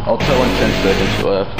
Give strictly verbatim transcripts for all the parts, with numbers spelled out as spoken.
I'll tell when ten seconds left.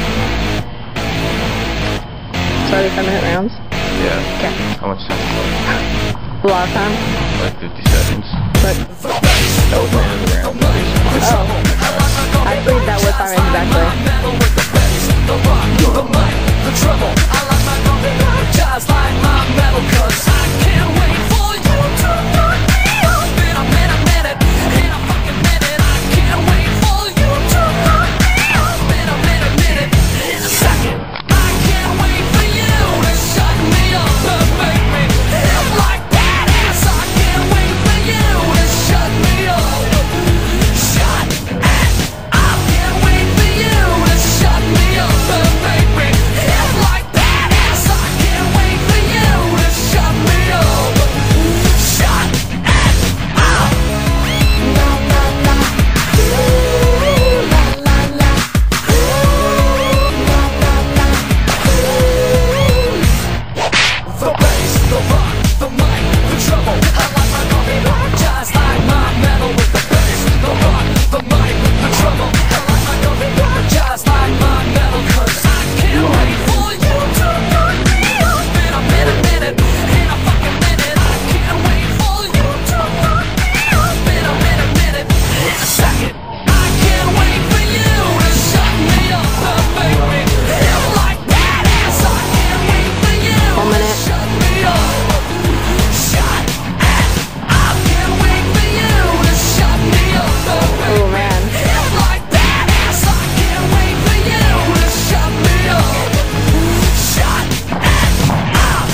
So are they ten minute rounds? Yeah. Okay. How much time is left? A lot of time? Like fifty seconds. But That was my end of the round. oh. I believe that was time exactly. The rock, the mic, the trouble. I like my coffee just like my metal, cause I can't wait for you to knock me off. Been a minute, minute, in a fucking minute. I can't wait for you to knock me off. Been a minute, minute, in a second. I can't wait for you to shut me up and make me feel like that ass. I can't wait for you to shut me up. Shut it up. I can't wait for you to shut me up and make me feel like that ass. I can't wait for you to shut me up. Shut it up. La la la. Ooh, la la la. Ooh, la la la. Ooh. The bass, the rock, the mic, the trouble. I like my coffee rock just like my metal with the bass, the rock, the mic, the trouble. I like my coffee rock just like my metal, cause I can't wait for you to knock me off. Been a minute, minute, in a fucking minute. I can't wait for you to knock me off. Been a minute, minute, in a second. I can't wait for you to shut me up and make me feel like that ass. I can't wait for you One to minute. shut me up. Shut it up. I can't wait for you to shut me up and make Oh man. me feel like that ass. I can't wait for you to shut me up. Shut it up.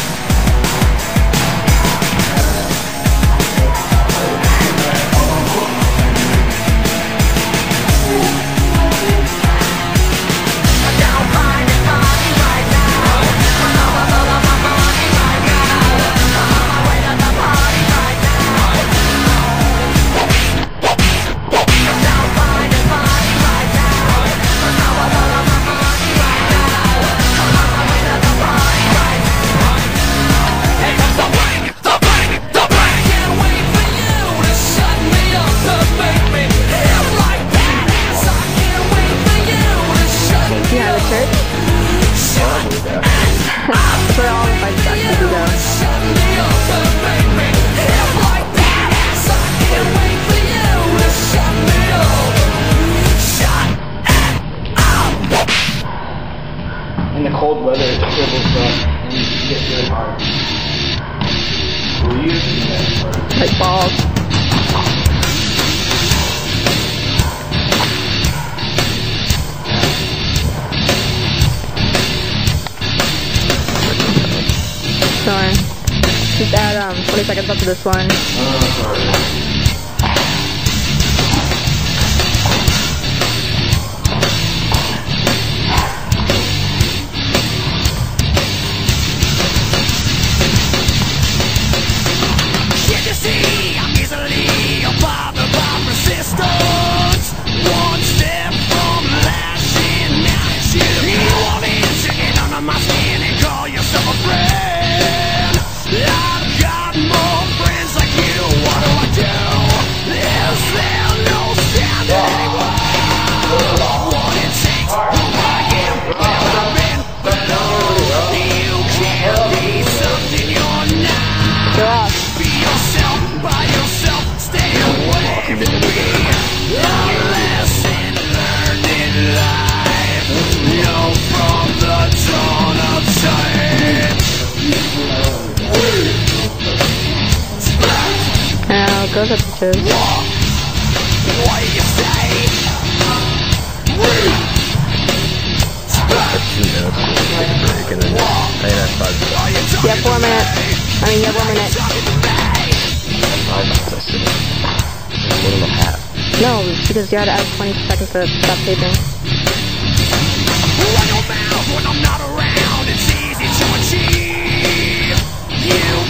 I don't find it funny right now. I know I love my body right now. I'm on my way to the party right now. I don't find it funny right now. I know I love my body right now. I'm on my way to the party right now. Here comes the break, the break, the break. Can't wait for you to shut me up and make me feel like that ass. I can't wait for you to shut me You have a up. church? Shut That's where all the fights actually go. Shut me up and make me feel like that ass. I can't wait for you to shut me up. Shut it up. In the cold weather, it dribbles up and you get really hard. Will you do that? Like balls. Sorry. Just add um twenty seconds up to this one. Oh, sorry. Can't you see I'm easily bothered by resistance? One step from lashing out at you. You want me to get under my skin and call yourself a friend? I've got more friends like you. What do I do? Is there no standing anymore? What it takes, who I am, where I've been, but no, you can't be something you're not. Go off. Be yourself, by yourself, stay away from me. A lesson learned in life, no from the dawn of time. Now go to pitches. What do you say? Two minutes, take a break, and then I have five minutes. You have four minutes. I mean, you have one minute. Five minutes, I said. One and a half. No, because you had to add twenty seconds to stop taping. Run your mouth when I'm not around, it's easy to achieve. You